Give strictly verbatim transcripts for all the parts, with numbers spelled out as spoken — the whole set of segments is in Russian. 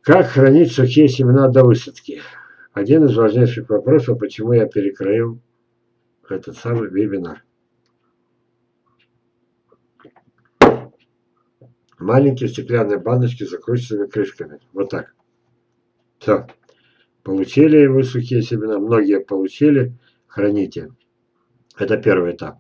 Как хранить сухие семена до высадки? Один из важнейших вопросов, почему я перекроил этот самый вебинар. Маленькие стеклянные баночки с закрученными крышками. Вот так. Все. Получили вы сухие семена. Многие получили. Храните. Это первый этап.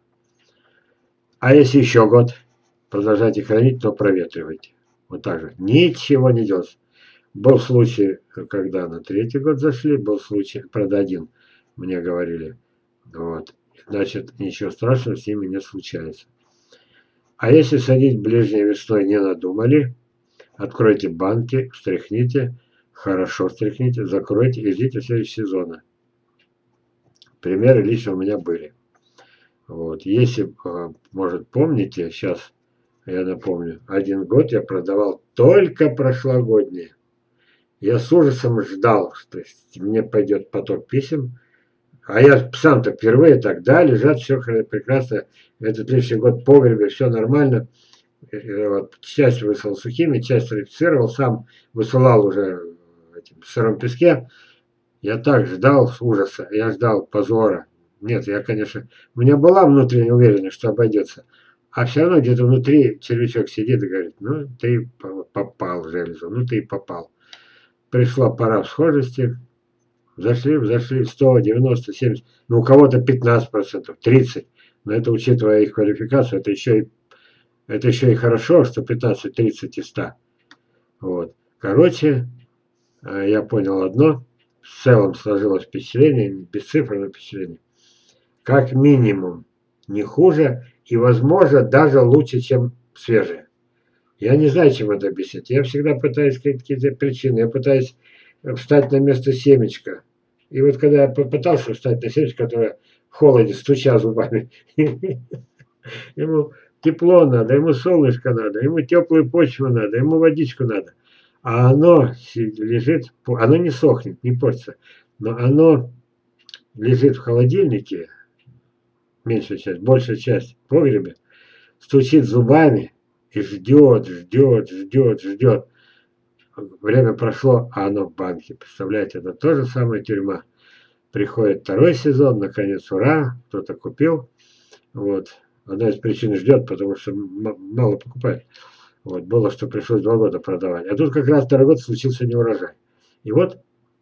А если еще год, продолжайте хранить, но проветривайте. Вот так же. Ничего не делать. Был случай, когда на третий год зашли, был случай, правда, один, мне говорили. Вот. Значит, ничего страшного с ними не случается. А если садить ближней весной не надумали, откройте банки, встряхните, хорошо встряхните, закройте и ждите следующего сезона. Примеры лично у меня были. Вот. Если, может, помните, сейчас я напомню, один год я продавал только прошлогодние. Я с ужасом ждал, что мне пойдет поток писем. А я сам-то впервые так, да, лежат, все прекрасно. Этот лишний год в погребе, все нормально. Вот, часть высылал сухими, часть рефицировал, сам высылал уже в сыром песке. Я так ждал с ужаса, я ждал позора. Нет, я, конечно, у меня была внутренняя уверенность, что обойдется. А все равно где-то внутри червячок сидит и говорит, ну ты попал в железо, ну ты и попал. Пришла пора всхожести, зашли, зашли сто, девяносто, семьдесят, ну у кого-то пятнадцать процентов, тридцать процентов. Но это, учитывая их квалификацию, это еще и, это еще и хорошо, что пятнадцать, тридцать и сто. Вот. Короче, я понял одно, в целом сложилось впечатление, без цифр, но впечатление. Как минимум не хуже и, возможно, даже лучше, чем свежие. Я не знаю, чем это объяснить. Я всегда пытаюсь какие-то причины. Я пытаюсь встать на место семечка. И вот когда я попытался встать на семечко, которое в холоде, стуча зубами, ему тепло надо, ему солнышко надо, ему теплую почву надо, ему водичку надо. А оно лежит, оно не сохнет, не портится, но оно лежит в холодильнике, меньшая часть, большая часть в погребе, стучит зубами, и ждет, ждет, ждет, ждет. Время прошло, а оно в банке. Представляете, это тоже самая тюрьма. Приходит второй сезон, наконец, ура, кто-то купил. Вот. Одна из причин ждет, потому что мало покупает. Вот. Было, что пришлось два года продавать. А тут как раз второй год случился неурожай. И вот,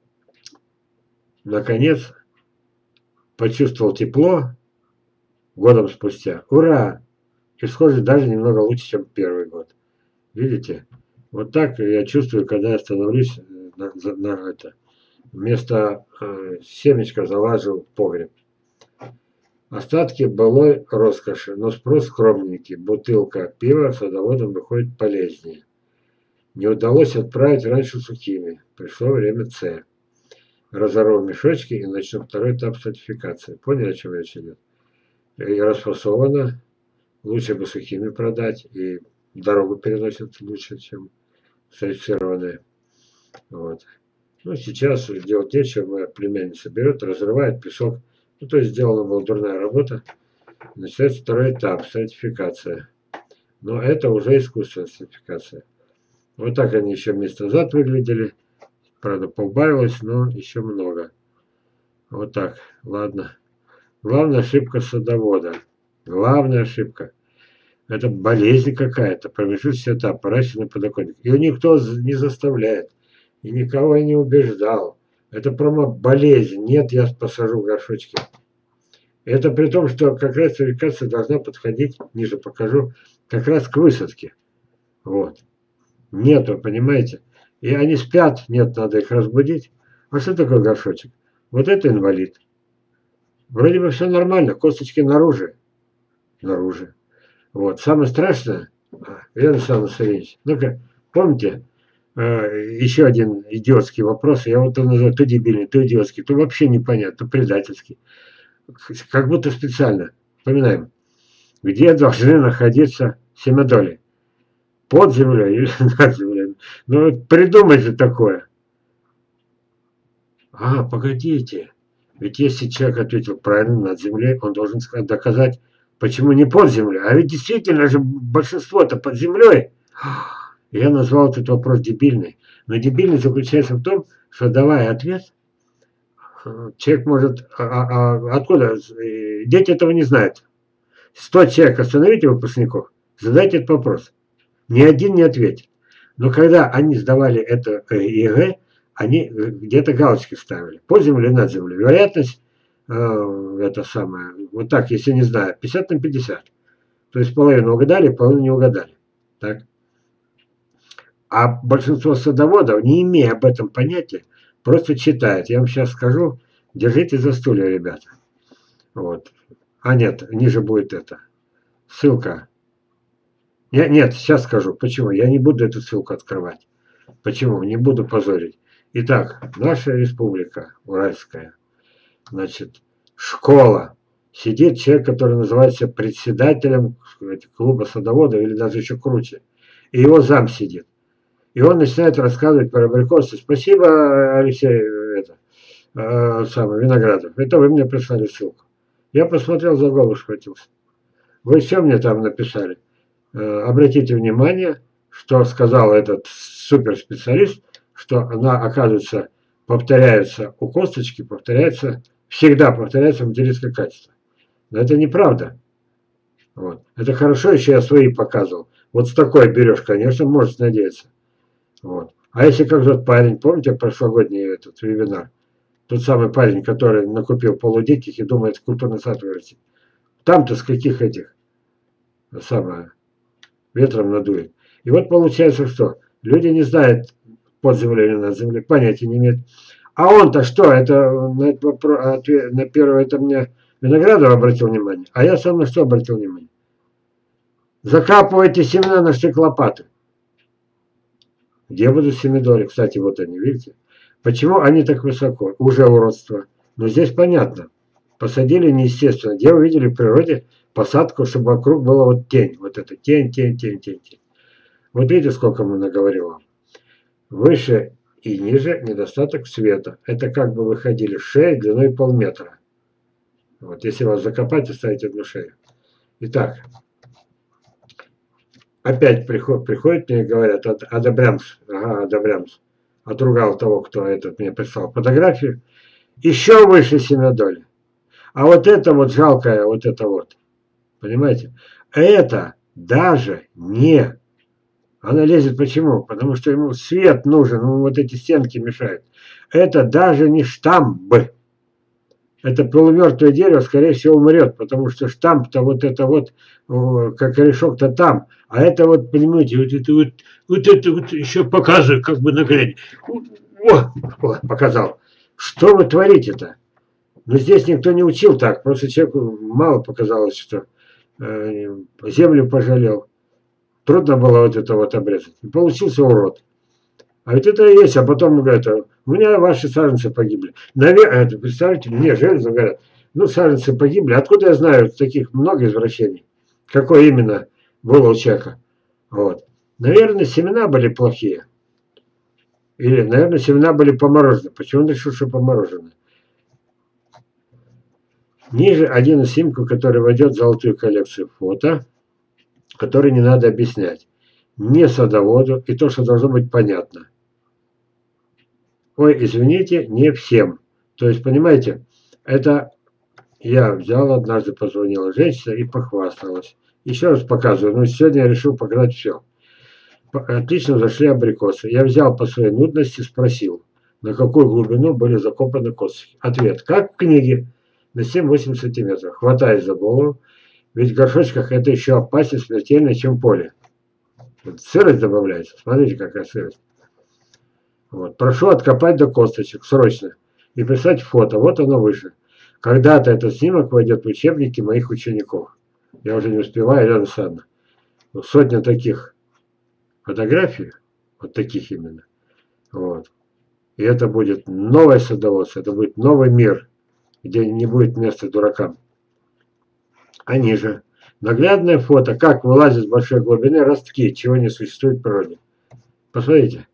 наконец, почувствовал тепло годом спустя. Ура! И схоже даже немного лучше, чем первый год. Видите? Вот так я чувствую, когда я становлюсь на, на это. Вместо э, семечка залажу в погреб. Остатки былой роскоши, но спрос скромненький. Бутылка пива садоводам выходит полезнее. Не удалось отправить раньше сухими. Пришло время С. Разорву мешочки и начну второй этап сертификации. Поняли, о чем речь идет? И расфасовано. Лучше бы сухими продать, и дорогу переносят лучше, чем сертифицированные. Вот. Ну, сейчас делать нечего, моя племянница берет, разрывает песок. Ну, то есть сделана была дурная работа. Начинается второй этап, сертификация. Но это уже искусственная сертификация. Вот так они еще месяц назад выглядели. Правда, поубавилось, но еще много. Вот так, ладно. Главная ошибка садовода. Главная ошибка. Это болезнь какая-то, промежуточный этап, поращенный подоконник. Ее никто не заставляет. И никого я не убеждал. Это промо-болезнь. Нет, я посажу горшочки. Это при том, что как раз сертификация должна подходить, ниже покажу, как раз к высадке. Вот. Нету, понимаете? И они спят, нет, надо их разбудить. А что такое горшочек? Вот это инвалид. Вроде бы все нормально, косточки наружу. Наружу. Вот. Самое страшное, Илья Александрович, ну-ка, помните, э, еще один идиотский вопрос, я вот его называю то дебильный, то идиотский, то вообще непонятно, то предательский. Как будто специально. Вспоминаем. Где должны находиться семядоли? Под землей или над землей? Ну, придумайте такое. А, погодите. Ведь если человек ответил правильно над землей, он должен доказать, почему не под землей. А ведь действительно же большинство-то под землей. Я назвал этот вопрос дебильный. Но дебильный заключается в том, что давая ответ, человек может... А, а, откуда? Дети этого не знают. сто человек остановите выпускников, задайте этот вопрос. Ни один не ответит. Но когда они сдавали это ЕГЭ, они где-то галочки ставили. По земле, над землей. Вероятность, э, это самое, вот так, если не знаю, пятьдесят на пятьдесят. То есть половину угадали, половину не угадали. Так? А большинство садоводов, не имея об этом понятия, просто читает. Я вам сейчас скажу, держите за стулья, ребята. Вот. А нет, ниже будет это. Ссылка. Я, нет, сейчас скажу. Почему? Я не буду эту ссылку открывать. Почему? Не буду позорить. Итак, наша республика Уральская. Значит, школа. Сидит человек, который называется председателем клуба садоводов, или даже еще круче. И его зам сидит. И он начинает рассказывать про абрикосы. Спасибо, Алексей, это, э, самый, Виноградов. Это вы мне прислали ссылку. Я посмотрел, за голову схватился. Вы что мне там написали? Э, обратите внимание, что сказал этот суперспециалист, что она, оказывается, повторяется у косточки, повторяется, всегда повторяется материнское качество. Но это неправда. Вот. Это хорошо, еще я свои показывал. Вот с такой берешь, конечно, можешь надеяться. Вот. А если как тот парень, помните прошлогодний этот вебинар? Тот самый парень, который накупил полудиких и думает культурный сад вырастить. Там-то с каких этих самое, ветром надует. И вот получается, что люди не знают под землей или над землей, понятия не имеют. А он-то что? Это на, это, на первое это мне Виноградов обратил внимание. А я сам на что обратил внимание? Закапывайте семена на штык лопаты. Где будут семидоли? Кстати, вот они, видите? Почему они так высоко? Уже уродство. Но здесь понятно. Посадили неестественно. Где вы видели в природе посадку, чтобы вокруг была вот тень. Вот это тень, тень, тень, тень, тень. Вот видите, сколько мы наговорил вам. Выше и ниже недостаток света. Это как бы выходили шея длиной полметра. Вот, если вас закопать, оставить одну шею. Итак. Опять приход, приходят мне и говорят, одобрямс, ага, одобрямс. Отругал того, кто этот мне прислал фотографию. Еще выше семидоли. А вот это вот жалкое, вот это вот. Понимаете? Это даже не... Она лезет почему? Потому что ему свет нужен, ему вот эти стенки мешают. Это даже не штамп. Это полумертвое дерево, скорее всего, умрет, потому что штамп-то вот это вот, как корешок-то там. А это вот, понимаете, вот это вот, вот это вот еще показываю, как бы наглядь. О, о, показал. Что вы творите-то? Но здесь никто не учил так. Просто человеку мало показалось, что э, землю пожалел. Трудно было вот это вот обрезать. И получился урод. А ведь это и есть. А потом говорят, у меня ваши саженцы погибли. Наверное, это, представьте, мне железо говорят, ну саженцы погибли. Откуда я знаю, таких много извращений? Какое именно было у человека? Вот. Наверное, семена были плохие. Или, наверное, семена были поморожены. Почему он решил, что поморожены? Ниже один из снимков, который войдет в золотую коллекцию фото, который не надо объяснять. Не садоводу, и то, что должно быть понятно. Ой, извините, не всем. То есть, понимаете, это я взял, однажды позвонила женщина и похвасталась. Еще раз показываю, но сегодня я решил показать все. Отлично зашли абрикосы. Я взял по своей нудности, спросил, на какую глубину были закопаны косточки. Ответ, как в книге, на семь-восемь сантиметров. Хватаясь за голову, ведь в горшочках это еще опаснее, смертельнее, чем поле. Вот сырость добавляется. Смотрите, какая сырость. Вот. Прошу откопать до косточек срочно и прислать фото. Вот оно выше. Когда-то этот снимок войдет в учебники моих учеников. Я уже не успеваю, Елена Александровна. Сотня таких фотографий, вот таких именно. Вот. И это будет новое садоводство, это будет новый мир, где не будет места дуракам. А ниже. Наглядное фото, как вылазят с большой глубины ростки, чего не существует в природе. Посмотрите.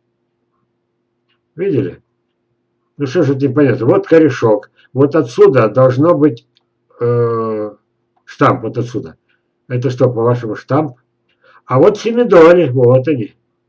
Видели? Ну что же это непонятно. Вот корешок. Вот отсюда должно быть э, штамп. Вот отсюда. Это что, по-вашему, штамп? А вот семидоли. Вот они.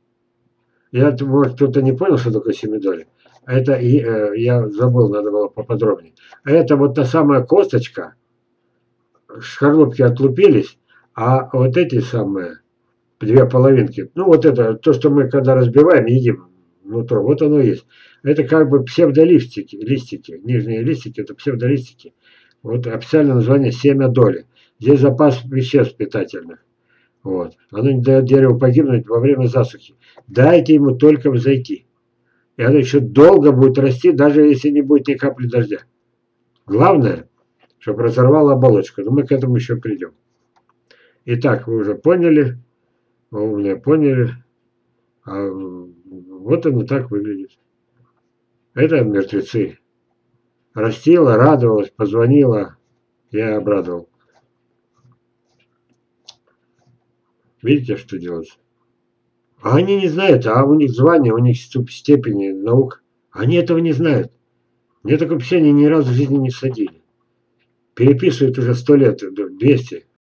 Я, может, кто-то не понял, что такое семидоли. Это, и, э, я забыл, надо было поподробнее. Это вот та самая косточка, шкарлупки отлупились, а вот эти самые, две половинки, ну вот это, то, что мы когда разбиваем, едим нутро, вот оно и есть. Это как бы псевдолистики, листики, нижние листики, это псевдолистики. Вот официальное название семя доли. Здесь запас веществ питательных. Вот. Оно не дает дереву погибнуть во время засухи. Дайте ему только взойти. И оно еще долго будет расти, даже если не будет ни капли дождя. Главное, чтобы разорвало оболочку. Но мы к этому еще придем. Итак, вы уже поняли, умные поняли. А вот оно так выглядит. Это мертвецы. Растила, радовалась, позвонила, я обрадовал. Видите, что делать? А они не знают, а у них звание, у них степени наук. Они этого не знают. Мне такое писание ни разу в жизни не садили. Переписывают уже сто лет, двести.